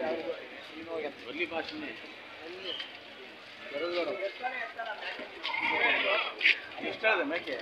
ಎಷ್ಟಾದ ಮೇಕೆ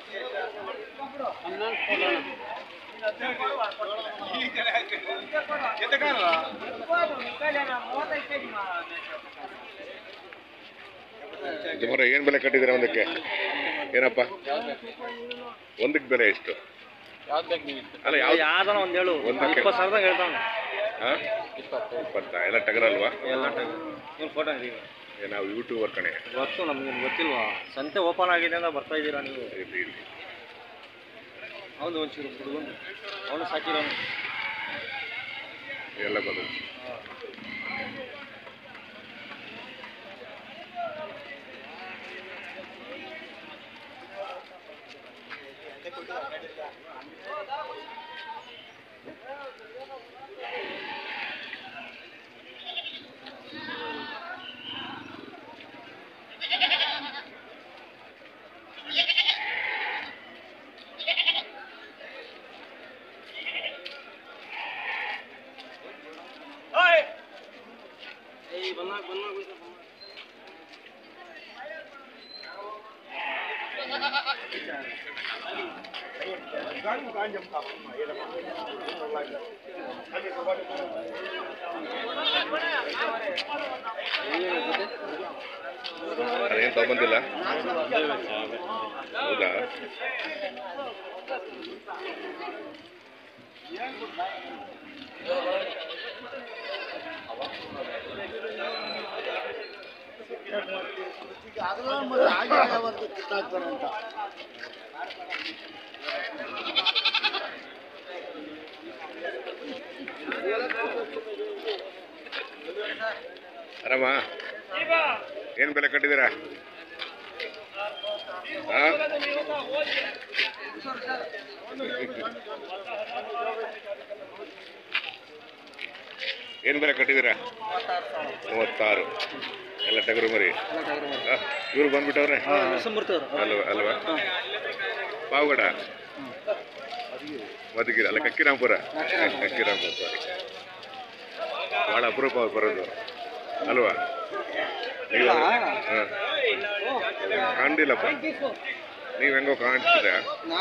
ಸುಮಾರು ಏನು ಬೆಲೆ ಕಟ್ಟಿದ್ದೀರಾ ಒಂದಕ್ಕೆ? ಏನಪ್ಪ ಒಂದಕ್ಕೆ ಬೆಲೆ ಎಷ್ಟು? ಅಲ್ಲ ಯಾವ್ದಾನ ಒಂದು ಹೇಳು. 20 ಸಾವಿರದಾಗ ಹೇಳ್ತಾವ. ಹಾಂ 20 ಎಲ್ಲ ಟಗರಲ್ವಾ? ಎಲ್ಲ ನೀವು ಫೋಟೋ ಇದೀವಿ. ನಾವು ಯೂಟ್ಯೂಬರ್ ಕಣೆ. ಗೊತ್ತು ನಮ್ಗೆ ಗೊತ್ತಿಲ್ವಾ? ಸಂತೆ ಓಪನ್ ಆಗಿದೆ ಅಂತ ಬರ್ತಾ ಇದ್ದೀರಾ ನೀವು? ಇಲ್ಲಿ ಹೌದು ಒಂಚೂರು ಹುಡುಗನು ಅವನು ಸಾಕಿರೋನು ಎಲ್ಲ ಬಂದು ಅದೇನು ತಗೊಂಬಂದಿಲ್ಲ? ಹೌದಾ? ಆರಾಮ? ಏನು ಬೆಲೆ ಕಟ್ಟಿದ್ದೀರಾ? ಏನು ಬೆಲೆ ಕಟ್ಟಿದ್ದೀರಾ? 36. ಎಲ್ಲ ಟಗರು ಮರಿ. ಇವ್ರು ಬಂದ್ಬಿಟ್ಟವ್ರೆ ಅಲ್ವಾ? ಪಾವಗಡ ಮಧುಗಿರಿ ಅಲ್ಲ, ಕಕ್ಕಿರಾಂಪುರ. ಸಾರಿ, ಭಾಳ ಅಪರೂಪ ಬರೋದು ಅಲ್ವಾ? ಕಾಣ್ಲಿಲ್ಲಪ್ಪ, ನೀವು ಹೆಂಗೋ ಕಾಣಿಸ್ತೀರಾ?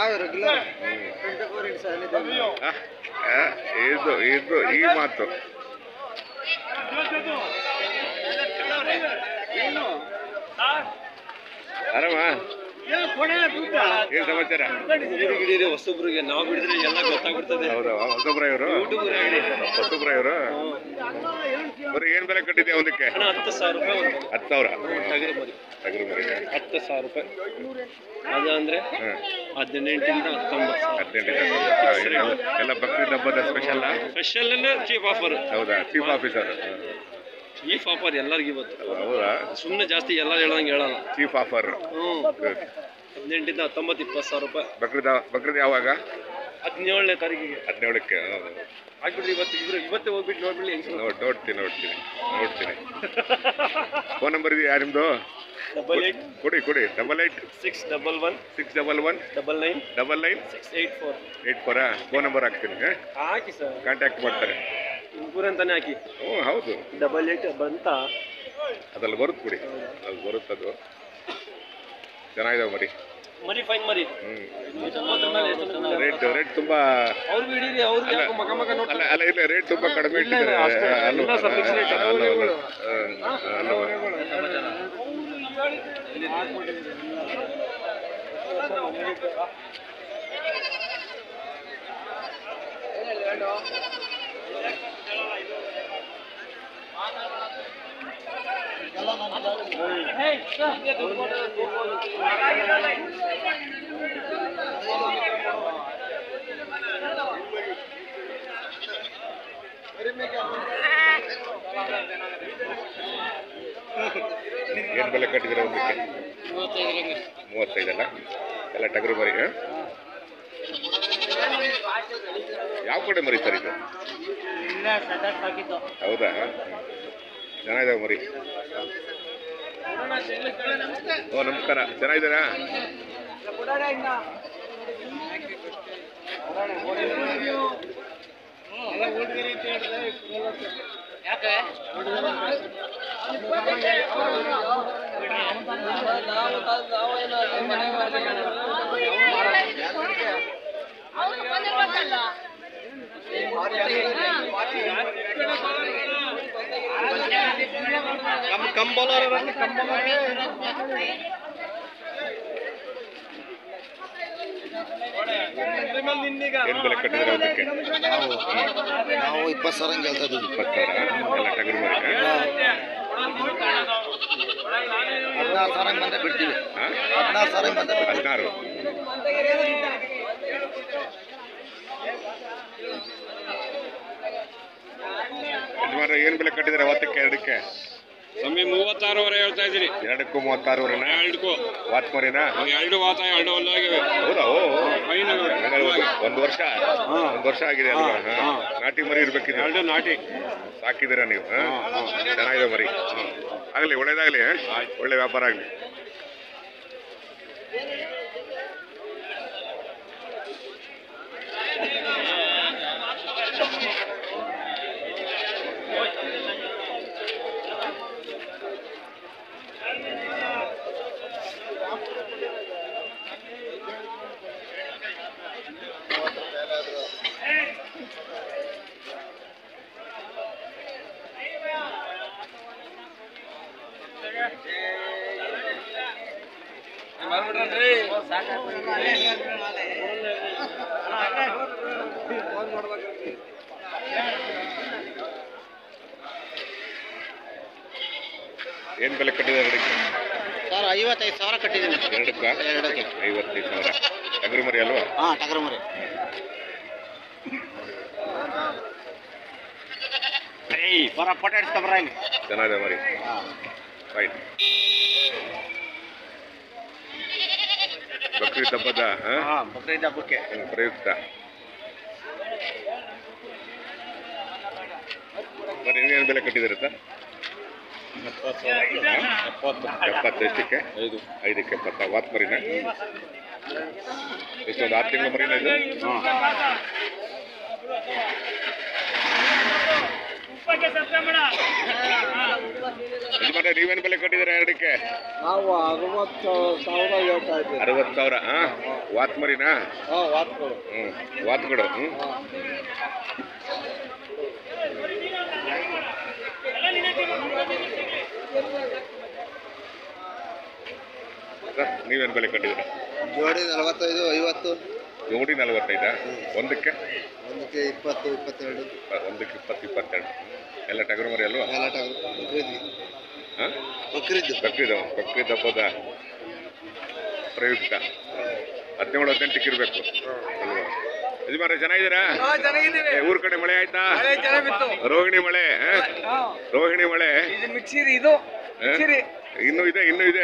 ಇದು ಈ ಮಾತು. ಆರಾಮ? ಏನ್ ಸಮಾಚಾರ? ಹೊಸೊಬ್ರಿಗೆ ನಾವು ಬಿಡಿದ್ರೆ ಎಲ್ಲ ಗೊತ್ತಾಗ್ಬಿಡ್ತದೆ. ಹೌದಾ? ಹೊಸೊಬ್ರ ಇವರು? ಹೊಸೊಬ್ರ ಇವರು? ಬರೀ ಏನ್ ಬೆಲೆ ಕಟ್ಟಿದ್ಯಾ ಒಂದಕ್ಕೆ? 10,000 ರೂಪಾಯಿ. 10,000 ಟಗರು ಮರಿ 10,000 ರೂಪಾಯಿ. ಅದು ಅಂದ್ರೆ 18 ಎಲ್ಲ ಬಕ್ರೀದ್ ಹಬ್ಬದ ಸ್ಪೆಷಲ್. ಸ್ಪೆಷಲ್ ಅಂದ್ರೆ ಚೀಫ್ ಆಫರ್. ಹೌದಾ? ಚೀಫ್ ಆಫೀಸರ್ ಚೀಫ್ ಆಫರ್ ಎಲ್ಲರಿಗೂ ಇವತ್ತು. ಹೌದಾ? ಸುಮ್ಮನೆ ಜಾಸ್ತಿ ಎಲ್ಲರೂ ಹೇಳಂಗೆ ಹೇಳಲ್ಲ. Chief offer. 18 19 20,000 ರೂಪಾಯಿ. ಬಕ್ರೀದ್ ಯಾವಾಗ? 17ನೇ ತಾರೀಕಿಗೆ. 17ಕ್ಕೆ ಆಗ್ಬಿಡ್ರಿ. ಇವತ್ತೇ ಹೋಗ್ಬಿಟ್ಟು ನೋಡ್ಬಿಡಿ. ನೋಡ್ತೀನಿ. ಫೋನ್ ನಂಬರ್ ಇದೆಯಾ ನಿಮ್ದು? 88 ಕೊಡಿ 88 611 611 99 684 84. ಫೋನ್ ನಂಬರ್ ಹಾಕ್ತೀನಿ. ಹಾಕಿ ಸರ್, ಕಾಂಟ್ಯಾಕ್ಟ್ ಮಾಡ್ತಾರೆ. ಅಂತಾನೆ ಹಾಕಿ. ಹ್ಞೂ ಹೌದು, 88 ಬಂತ ಅದ್ರಲ್ಲಿ ಬರುತ್ತೆ ಬಿಡಿ, ಅಲ್ಲಿ ಬರುತ್ತದು. ಚೆನ್ನಾಗಿದಾವೆ ಮರಿ ಫೈನ್ ಮರಿ. ರೇಟ್ ತುಂಬಾ ಅಲ್ಲ, ಇಲ್ಲ ರೇಟ್ ತುಂಬಾ ಕಡಿಮೆ ಇಟ್ಟಿದ್ದಾರೆ ಅಲ್ವಾ? ಏನು ಬೆಲೆ ಕಟ್ಟಿದ್ರೆ ಒಂದಕ್ಕೆ? 35 ಅಲ್ಲ? ಎಲ್ಲ ಟಗರು ಮರಿ. ಯಾವ ಕಡೆ ಮರಿ ಸರ್ ಇದು? ಹೌದಾ? ಚೆನ್ನಾಗಿದ್ದಾವೆ ಮರಿ. ಓ ನಮಸ್ಕಾರ, ಚೆನ್ನಾಗಿದ್ದೀರಾ? ಏನ್ ಬೆಲೆ ಕಟ್ಟಿದ್ರೆ ಅದಕ್ಕೆ? ನಾವು 20,000 ಹೇಳ್ತಾ ಇದ್ದೀವಿ. 20,000 ಎಲ್ಲ ಟಗರು ಮರಿ. 16,000 ಬಂದ್ರೆ ಬಿಡ್ತೀವಿ. 16,000 ಬಂದ್ರೆ 16. ಯಜಮಾನ್ರೆ ಏನ್ ಬೆಲೆ ಕಟ್ಟಿದ್ರೆ ಅವತ್ತಕ್ಕೆ ಎರಡಕ್ಕೆ? ಸ್ವಾಮಿ 36 ಹೇಳ್ತಾ ಇದ್ದೀರಿ. ಎರಡಕ್ಕೂ 36 ಎರಡಕ್ಕೂ ವಾತ್ ಮರಿನಾ? ಎರಡು ವಾತ ಎರಡು ಅಲ್ಲಾಗಿವೆ. ಹೌದಾ? ಫೈನ್ ಒಂದು ವರ್ಷ ಆಗಿದೆ ಅಲ್ವಾ? ನಾಟಿ ಮರಿ ಇರ್ಬೇಕಿದೆ. ಎರಡು ನಾಟಿ ಸಾಕಿದ್ದೀರಾ ನೀವು? ಚೆನ್ನಾಗಿದೆ ಮರಿ. ಆಗಲಿ, ಒಳ್ಳೇದಾಗಲಿ, ಒಳ್ಳೆ ವ್ಯಾಪಾರ ಆಗಲಿ. ಏನ್ ಬೆಲೆ ಕಟ್ಟಿದೆ ಎರಡಕ್ಕೆ? ಸರ್ 55,000 ಕಟ್ಟಿದ್ದೀನಿ. ಎರಡಕ್ಕೆ 55,000. ಟಗರು ಮರಿ ಅಲ್ವಾ? ಹಾಂ, ಟಗರು ಮರಿ. ಚೆನ್ನಾಗಿದೆ ಮರಿ. ರೈಟ್. ಬಕ್ರೀದ್ ಹಬ್ಬದ ಬಕ್ರೀದ್ ಹಬ್ಬಕ್ಕೆ ಪ್ರಯುಕ್ತ ಮರಿ ಏನ್ ಬೆಲೆ ಕಟ್ಟಿದಿರತ್ತ? 70. ಎಷ್ಟಕ್ಕೆ? 5ಕ್ಕೆ 70. ವಾತ್ ಮರಿನ ಎಷ್ಟೊಂದು 6 ತಿಂಗಳ ಮರಿನ ಇದು? ಯಜಮಾನ್ರೆ ನೀವೇನು ಬೆಲೆ ಕಟ್ಟಿದ್ದೀರಾ ಎರಡಕ್ಕೆ? ನಾವು 60,000 ಹೇಳ್ತಾ ಇದ್ದೀವಿ. 60,000. ವಾತ್ ಮರಿನಾ? ವಾತ್ಗಳು. ವಾತ್ಗಳು. ನೀವೇನು ಬೆಲೆ ಕಟ್ಟಿದ್ದೀರಾ? ಜೋಡಿ 45, 50. ಜೋಡಿ 45. ಒಂದಕ್ಕೆ? ಒಂದಕ್ಕೆ 20, 22. ಒಂದಕ್ಕೆ 20, 22. ಎಲ್ಲ ಟಗರು ಮರಿ ಅಲ್ವಾ? ಎಲ್ಲ ಟಗರು. ಬಕ್ರೀದ್ ಹಬ್ಬದ ಪ್ರಯುಕ್ತ 17-18ಕ್ಕೆ ಇರಬೇಕು ಅಲ್ವಾ? ಯಜಮಾನ್ರೆ ಚೆನ್ನಾಗಿದ್ದೀರಾ? ಊರ್ ಕಡೆ ಮಳೆ ಆಯ್ತಾ? ರೋಹಿಣಿ ಮಳೆ. ಇನ್ನೂ ಇದೆ.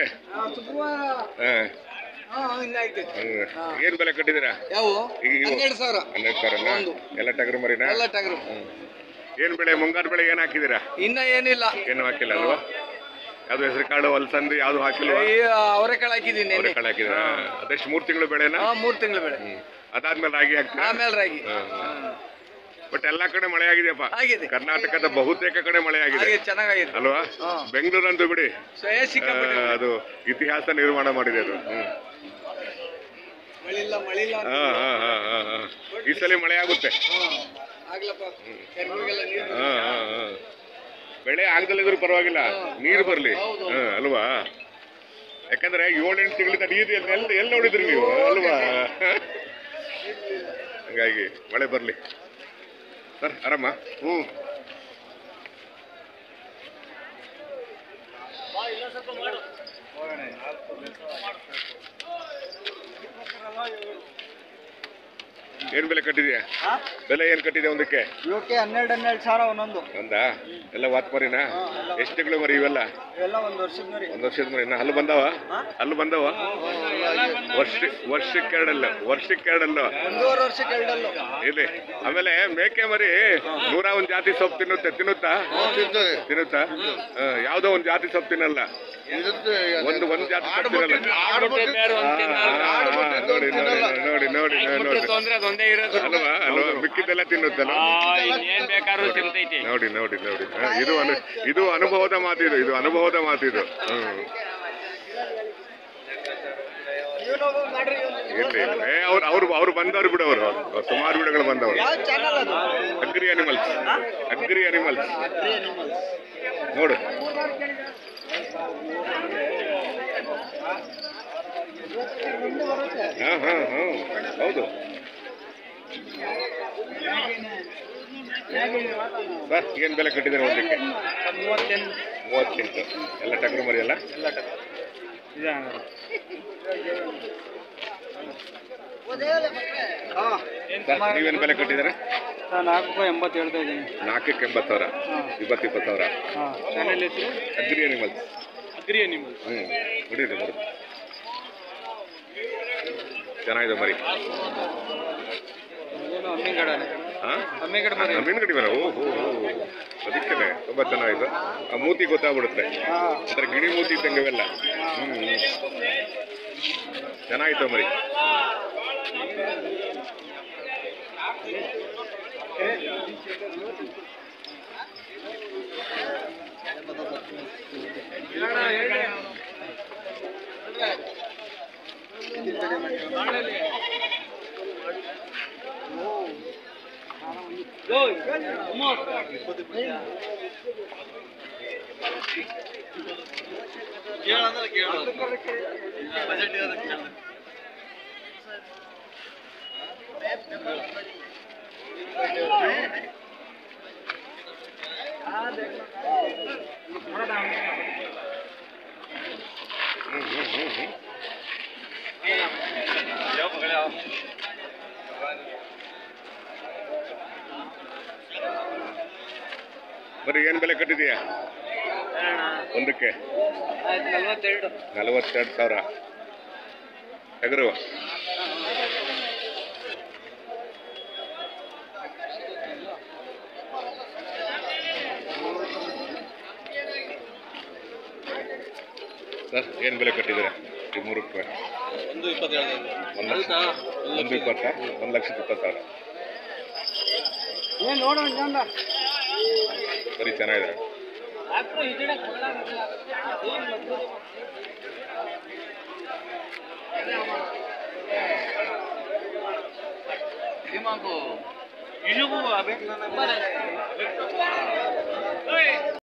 ಏನ್ ಬೆಲೆ ಕಟ್ಟಿದ್ದೀರಾ? 12,000. ಎಲ್ಲ ಟಗರು ಮರಿನಾ? ಏನ್ ಬೆಳೆ? ಮುಂಗಾರು ಬೆಳೆ ಏನ್ ಹಾಕಿದ್ದೀರಾ? ಇನ್ನ ಏನಿಲ್ಲ, ಏನು ಹಾಕಿಲ್ಲ ಅಲ್ವಾ? ಯಾವ್ದು ಹೆಸರು ಕಾಳು ಅಲಸಂದಿ ಯಾವ್ದು ಹಾಕಿಲ್ಲ? ಅವರೆಕಾಳು ಹಾಕಿದ್ದೀನಿ. ಅವರೆಕಾಳು ಹಾಕಿದ್ರ? ಅದೆಷ್ಟು 3 ತಿಂಗಳು ಬೆಳೆನಾ? 3 ತಿಂಗಳು ಬೆಳೆ. ಅದಾದ್ಮೇಲೆ ರಾಗಿ ಹಾಕ್ತೀರಾ? ಆಮೇಲೆ ರಾಗಿ. ಬಟ್ ಎಲ್ಲಾ ಕಡೆ ಮಳೆ ಆಗಿದೆಯಪ್ಪ. ಕರ್ನಾಟಕದ ಬಹುತೇಕ ಕಡೆ ಮಳೆ ಆಗಿದೆ ಅಲ್ವಾ? ಬೆಂಗಳೂರಂತೂ ಬಿಡಿ, ಅದು ಇತಿಹಾಸ ನಿರ್ಮಾಣ ಮಾಡಿದೆ ಅದು. ಈ ಸಲ ಮಳೆ ಆಗುತ್ತೆ. ಬೆಳೆ ಆಗದಲ್ಲಿದ್ರು ಪರವಾಗಿಲ್ಲ, ನೀರು ಬರ್ಲಿ ಅಲ್ವಾ? ಯಾಕಂದ್ರೆ 7-8 ತಿಂಗಳಿಂದ ನೀರು ಎಲ್ಲಿ ನೋಡಿದ್ರಿ ನೀವು ಅಲ್ವಾ? ಹಂಗಾಗಿ ಮಳೆ ಬರ್ಲಿ ಸರ್. ಆರಾಮ? ಏನ್ ಬೆಲೆ ಕಟ್ಟಿದ್ಯಾ? ಬೆಲೆ ಏನ್ ಕಟ್ಟಿದೆ ಒಂದಕ್ಕೆ? 12 ಸಾವಿರ ಒಂದೊಂದು. ಒಂದಾ? ಎಲ್ಲ ವಾತ್ ಮರಿನಾ? ಎಷ್ಟು ತಿಂಗಳು ಮರಿ ಇವೆಲ್ಲ? ಒಂದು ವರ್ಷದ ಮರಿ. ಇನ್ನ ಹಲ್ಲು ಬಂದವ? ವರ್ಷಕ್ಕೆರಡಲ್ಲ. 1.5 ವರ್ಷಕ್ಕೆರಡಲ್ಲ. ಇಲ್ಲಿ ಆಮೇಲೆ ಮೇಕೆ ಮರಿ 101 ಜಾತಿ ಸೊಪ್ಪು ತಿನ್ನುತ್ತಾ? ಯಾವ್ದೋ ಒಂದು ಜಾತಿ ಸೊಪ್ಪು ತಿನ್ನಲ್ಲ. ಒಂದು ಜಾತಿ ಕೊಡ್ತಿರಲ್ಲ. ನೋಡಿ ನೋಡಿ ನೋಡಿ ನೋಡಿ ನೋಡಿ ಅಲ್ವಾ ಅಲ್ವಾ ಮಿಕ್ಕಿದ್ದೆಲ್ಲ ತಿನ್ನುತ್ತಲ್ಲ. ನೋಡಿ ನೋಡಿ ನೋಡಿ ಇದು ಅನುಭವದ ಮಾತಿದು, ಇದು ಅನುಭವದ ಮಾತಿದು. ಅವ್ರು ಬಂದವ್ರು ಬಿಡವರು, ಸುಮಾರು ಬಿಡಗಳು ಬಂದವರು. ಅಗ್ರಿ ಅನಿಮಲ್ಸ್, ಅಗ್ರಿ ಅನಿಮಲ್ಸ್ ನೋಡು. ಹೌದು ಸರ್. ಏನ್ ಬೆಲೆ ಕಟ್ಟಿದ್ದಾರೆ ಒಂದಕ್ಕೆ? 38. ಎಲ್ಲ ಟಗರು ಮರಿ ಅಲ್ಲ? ನೀವೇನು ಬೆಲೆ ಕಟ್ಟಿದ್ದಾರೆ? 4.80 ಹೇಳ್ತಾ ಇದ್ದೀನಿ. 4ಕ್ಕೆ 80,000, 20,000. Agri animals, agri animals. ಹೊಡೀರಿ ಮರು ಚೆನ್ನಾಗಿದೆ ಮರಿ. ಅಮ್ಮಿನಗಡಿ ಮರ. ಓಹೋ, ಅದಕ್ಕೇನೆ ತುಂಬಾ ಚೆನ್ನಾಗಿದೆ. ಆ ಮೂತಿ ಗೊತ್ತಾಗ್ಬಿಡುತ್ತೆ, ಅಂದ್ರೆ ಗಿಣಿ ಮೂತಿ ಇದ್ದಂಗೆ ಅವೆಲ್ಲ. ಚೆನ್ನಾಗಿತ್ತು ಮರಿ. ಬರೀ ಏನ್ ಬೆಲೆ ಕಟ್ಟಿದೀಯಾ ಒಂದಕ್ಕೆ? 42,000 ಟಗರು. ಸರ್ ಏನ್ ಬೆಲೆ ಕಟ್ಟಿದ್ದೀರಾ ಈ 3ಕ್ಕೆ? 1,20,000. 1,20,000. ಸರಿ, ಚೆನ್ನಾಗಿದೆ. ಇಲ್ಲಿಗೂ